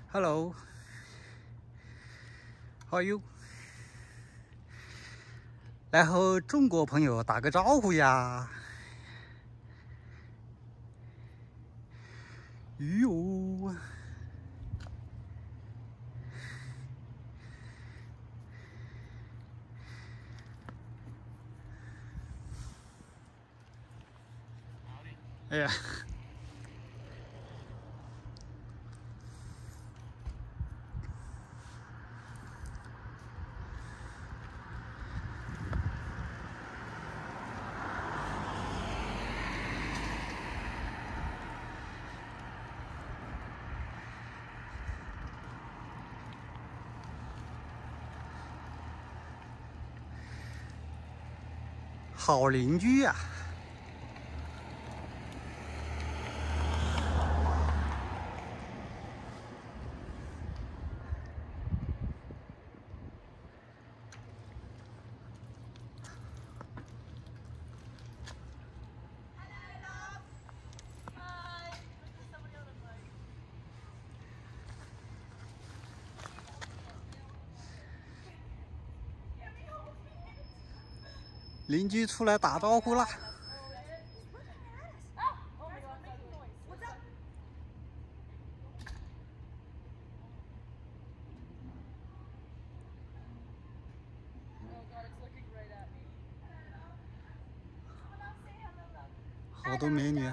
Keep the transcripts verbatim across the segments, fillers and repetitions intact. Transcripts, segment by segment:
Hello, how are you？ 来和中国朋友打个招呼呀！哟，哎呀！ 好邻居呀、啊！邻居出来打招呼啦！好多美女。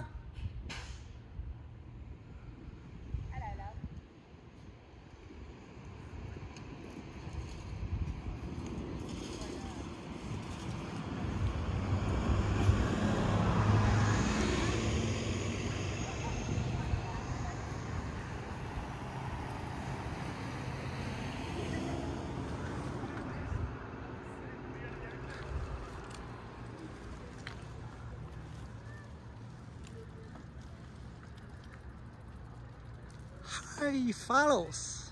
Hi, follows.